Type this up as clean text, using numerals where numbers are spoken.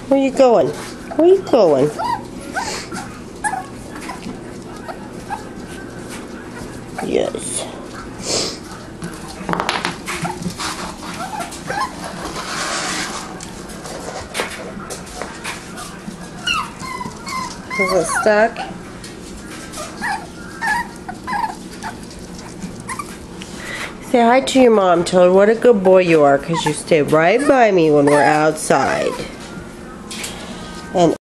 Where you going? Where you going? Yes. Is it stuck? Say hi to your mom. Tell her what a good boy you are because you stay right by me when we're outside. And